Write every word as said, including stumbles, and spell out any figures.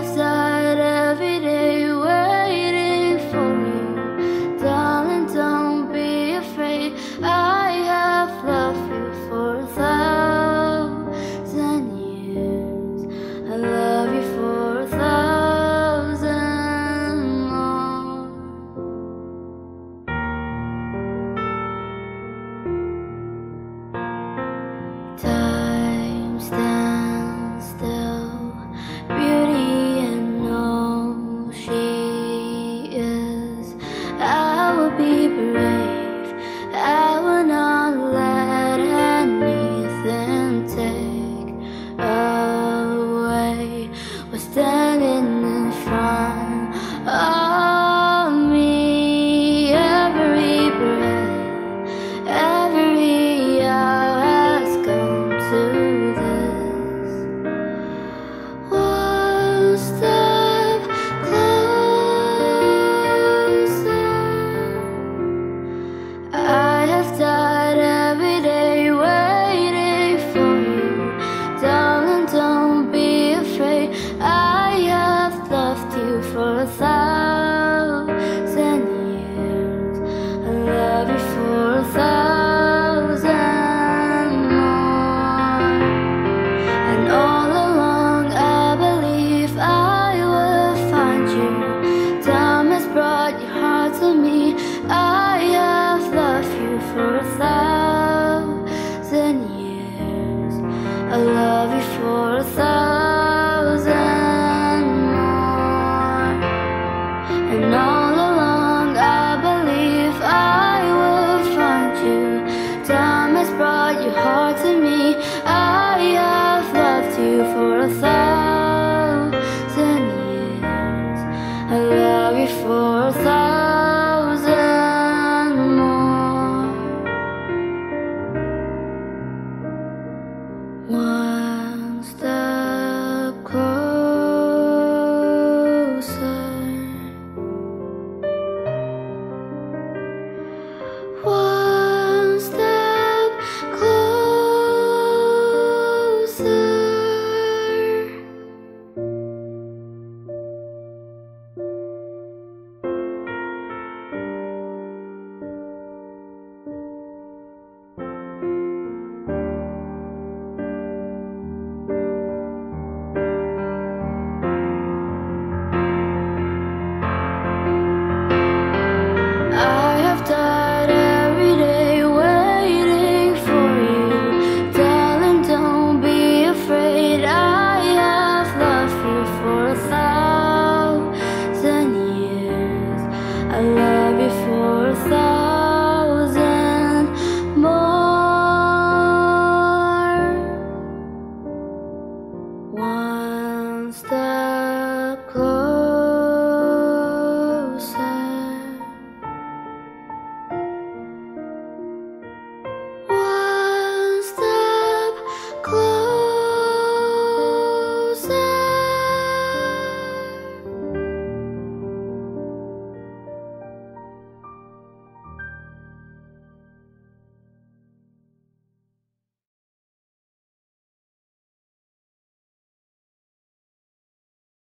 have died every day waiting for you. Darling, don't be afraid. I have loved you for a thousand years. I love you for a thousand more. Time stands still, beauty and all she is. I will be brave, I will not let anything take away what's standing in front of me. Every breath, every hour has come to this. One step closer. I have died every day waiting for you. Darling, don't be afraid. I have loved you for a thousand years. I love you for a thousand more. And all along I believe I will find you. Time has brought your heart to me. I have loved you for a thousand years. I love you for a thousand more. And all along I believe I will find you. Time has brought your heart to me. I have loved you for a thousand years. I love you for a thousand more. One